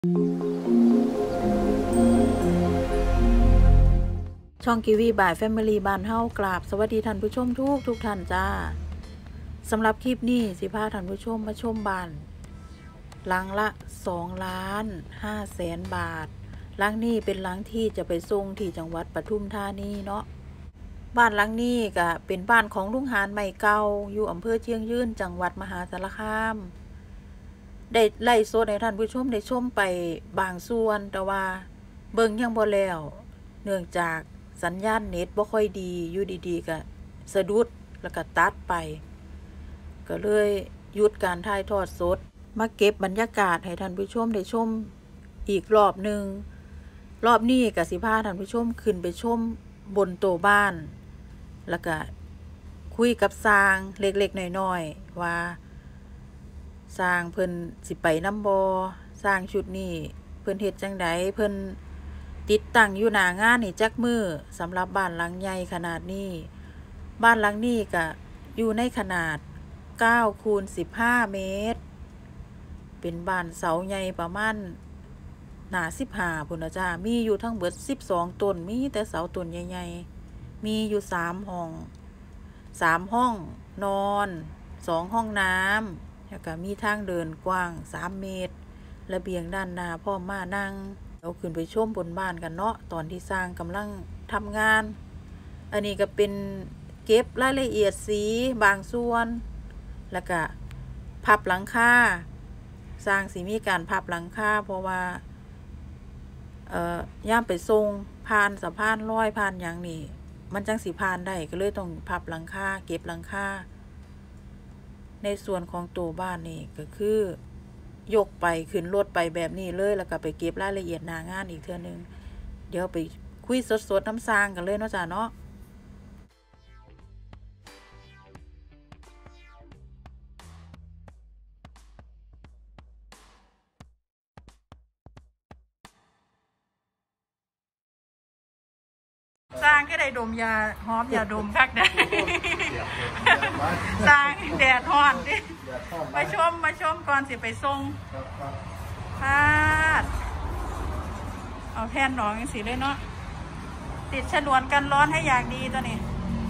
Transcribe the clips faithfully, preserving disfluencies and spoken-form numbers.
ช่องกีวีบ่ายแฟมิลี่บ้านเฮากราบสวัสดีท่านผู้ชมทุกทุกท่านจ้าสำหรับคลิปนี้สิพาท่านผู้ชมมาชมบ้านหลังละสองล้านห้าแสนบาทหลังนี้เป็นหลังที่จะไปส่งที่จังหวัดปทุมธานีเนาะบ้านหลังนี้ก็เป็นบ้านของลุงหานใหม่เก่าอยู่อำเภอเชียงยืนจังหวัดมหาสารคามได้ไล่โซดให้ท่านผู้ชมได้ชมไปบางส่วนแต่ว่าเบิ่งยังบ่แล้วเนื่องจากสัญญาณเน็ตบ่ค่อยดีอยู่ดีๆก็สะดุดแล้วก็ตัดไปก็เลยหยุดการถ่ายทอดสดมาเก็บบรรยากาศให้ท่านผู้ชมได้ชมอีกรอบหนึ่งรอบนี้ก็สิพาท่านผู้ชมขึ้นไปชมบนโต๊ะบ้านแล้วก็คุยกับสร้างเล็กๆน้อยๆว่าสร้างเพิ่นสิไปน้ำบ่สร้างชุดนี้เพิ่นเฮ็ดจังไดเพิ่นติดตั้งอยู่หน้างานนี่จักมือสำหรับบ้านหลังใหญ่ขนาดนี้บ้านหลังนี้ก็อยู่ในขนาดเก้าคูณสิบห้าเมตรเป็นบ้านเสาใหญ่ประมาณหนาสิบห้าพุ่นนะจ้ามีอยู่ทั้งเบิดสิบสองต้นมีแต่เสาต้นใหญ่ๆมีอยู่สามห้องสามห้องนอนสองห้องน้ำแล้วก็มีทางเดินกว้างสามเมตรระเบียงด้านหน้าพ่อมานั่งเราขึ้นไปชมบนบ้านกันเนาะตอนที่สร้างกำลังทำงานอันนี้ก็เป็นเก็บรายละเอียดสีบางส่วนแล้วก็พับหลังคาสร้างสีมีการพับหลังคาเพราะว่าเอ่อย่ามไปทรงผ่านสะพานลอยผ่านอย่างนี้มันจังสีผ่านได้ก็เลยต้องพับหลังคาเก็บหลังคาในส่วนของตัวบ้านนี่ก็คือยกไปขึ้นรถไปแบบนี้เลยแล้วก็ไปเก็บรายละเอียดหน้างานอีกเทื่อนึงเดี๋ยวไปคุยสดๆน้ำซางกันเลยเนาะจ้าเนาะสร้างก็ได้ดมยาหอมยาดมคักได้สร้างแดดร้อนดิมาชมมาชมก่อนสิไปส่งพาดเอาแผ่นรองอย่างสีเลยเนาะติดฉนวนกันร้อนให้อย่างดีตัวนี้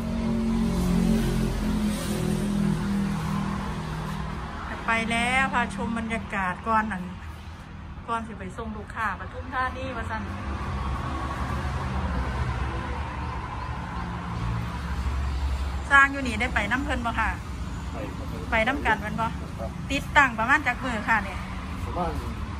ไปแล้วพาชมบรรยากาศก่อนนั่นก่อนสิไปส่งลูกค้าปทุมธานีว่าสั่นสร้างอยู่นี่ได้ไปน้ำเพลินบ่ค่ะไปน้ำกันเป็นบ่ติดตั้งประมาณจากมือค่ะเนี่ยประมาณ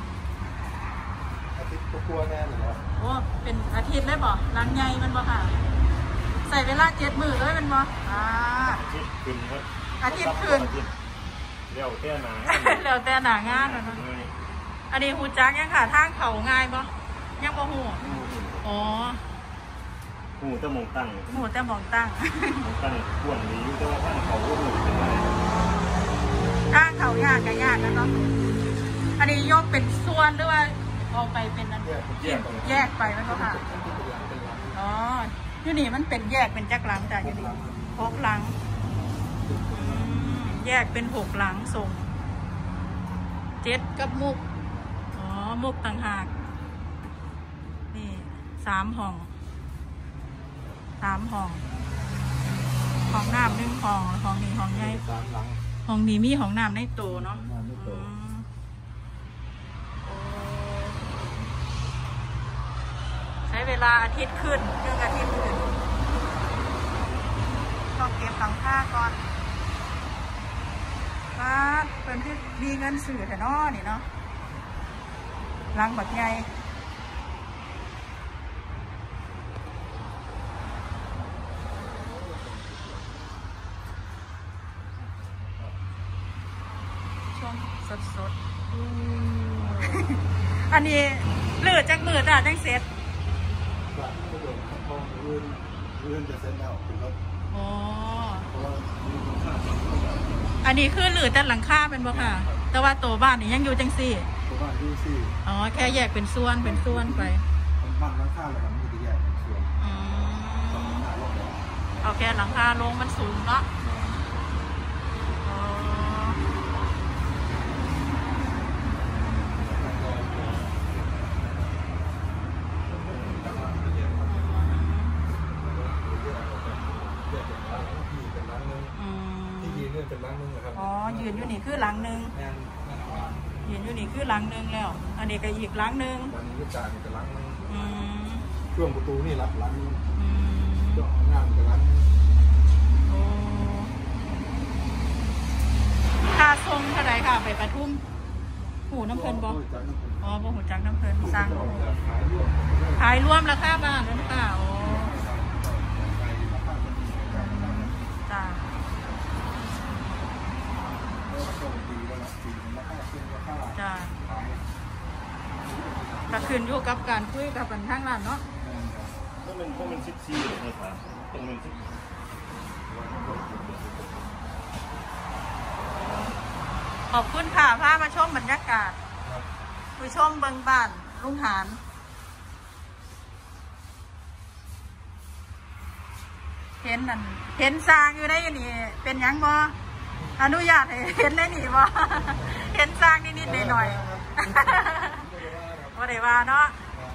อาทิตย์กลัวแน่เลยเหรอโอ้เป็นอาทิตย์เลยบ่หลังใหญ่มันบ่ค่ะใส่เวลาเจ็ดมือเลยเป็นบ่อ่าอาทิตย์คืนครับอาทิตย์คืนเลี้ยวแต่หนาเลี้ยวแต่หนางานนะอันนี้หูจักยังค่ะทางเขาง่ายบ่ยังบ่หูอ๋อหูแต่มองตั้งหูแต่มองตั้งมองตั้งขวนดีอยู่แต่ว่าทางเขาก็หูเป็นไรทางเขายากก็ยากนะเนาะอันนี้ยกเป็นส่วนหรือว่าออกไปเป็นนั้นแยกไปมันก็ค่ะอ๋ออยู่นี่มันเป็นแยกเป็นจักรหลังจ้ะอยู่นี่หกหลังแยกเป็นหกหลังส่งเจ็ดกับมุกอ๋อมุกต่างหากนี่สามห้องสามห้องห้องน้ำหนึ่งห้องห้องนี้ห้องใหญ่ห้องนี้มีห้องน้ำในโตเนาะใช้เวลาอาทิตย์ขึ้นเรื่องอาทิตย์ขึ้นต้องเก็บหลังคาก่อนป้าเป็นที่มีเงินสื่อแต่นอนี่เนาะหลังแบบใหญ่สดสดอันนี้เลือดจากมือจ้าจังเสร็จเรื่องจะเสร็จแล้วอ๋ออันนี้คือเลือดแต่หลังคาเป็นบ่ค่ะแต่ว่าตัวบ้านนี่ยังอยู่จังซี่ตัวบ้านอยู่ซี่อ๋อแค่แยกเป็นส่วนเป็นส่วนไปบ้านหลังคาแล้วมันจะแยกเป็นส่วนอืมเอาแค่หลังคาลงมันสูงเนาะยืนอยู่นี่คือหลังหนึ่งยืนอยู่นี่คือหลังหนึ่งแล้วอันนี้ก็อีกหลังหนึ่งวันนี้ก็จ่ายกับหลังนึงอืมช่วงประตูนี่รับหลังนึงอืมช่วงงานกับหลังโอ้ค่าทรงเท่าไรค่ะไปปทุมหูน้ำเพลินบอกอ๋อบ่หูจักน้ำเพลินสร้างขายร่วมราคาบ้านนั่นค่ะโอ้จ้าจ้าก็ขึ้นอยู่กับการคุยกับบันทางร้านเนาะก็เป็นก็เป็นซิกซี่เลยครับตรงเป็นซิกขอบคุณค่ะพามาชมบรรยากาศผู้ชมเบิงบ้านลุงหานเห็นนั่นเห็นสร้างอยู่ได้ยังนี่เป็นยังบ่อนุญาตให้เห็นได้หนิบ่เห็นสร้างนิดๆหน่อยๆบ่ได้ว่าเนาะ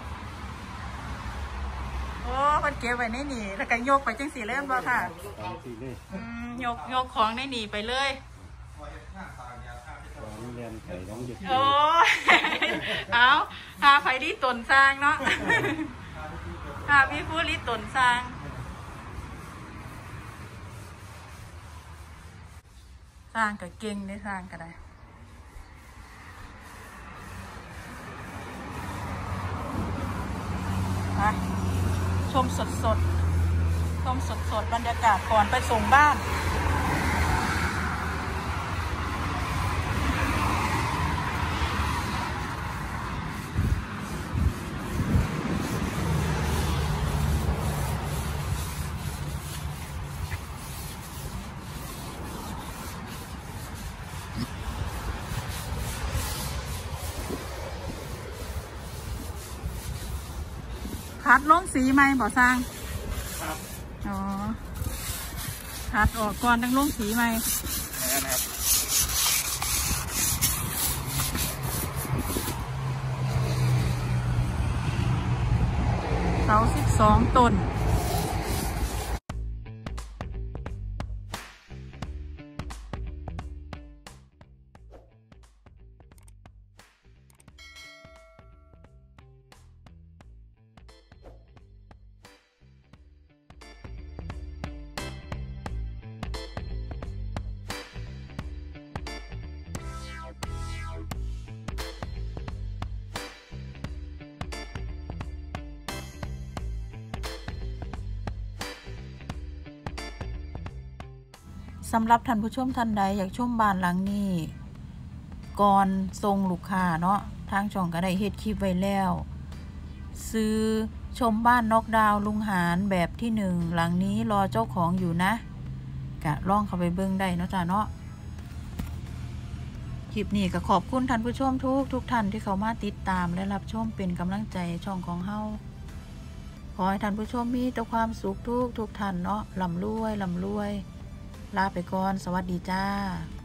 โอ้มันเก็บไว้ในนี่แล้วก็ยกไปจังสี่เล่มบ่ค่ะอืมยกยกของในนี่ไปเลยโอ้เอาหาไฟที่ตนสร้างเนาะหาพี่ผู้ริตนสร้างสร้างกับเก่งได้สร้างก็ได้มาชมสดสดชมสดสดบรรยากาศก่อนไปส่งบ้านคัดลงสีไหมบ่สร้างครับอ๋อคัดออกก่อนตั้งลงสีไหมนะครับเสาสิบสองต้นสำหรับท่านผู้ชมท่านใดอยากชมบ้านหลังนี้ก่อนทรงลูกค้าเนาะทางช่องก็ได้เฮ็ดคลิปไว้แล้วซื้อชมบ้านน็อกดาวน์ลุงหารแบบที่หนึ่งหลังนี้รอเจ้าของอยู่นะกะลองเข้าไปเบิ่งได้เนาะจ้าเนาะคลิปนี้ก็ขอบคุณท่านผู้ชมทุกทุกท่านที่เข้ามาติดตามและรับชมเป็นกำลังใจช่องของเฮาขอให้ท่านผู้ชมมีแต่ความสุขทุกทุกท่านเนาะร่ำรวยร่ำรวยลาไปก่อนสวัสดีจ้า